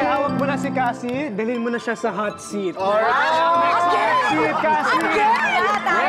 Okay, hawak mo na si Cassy. Dalhin mo na siya sa hot seat. Alright! Next hot seat, Cassy!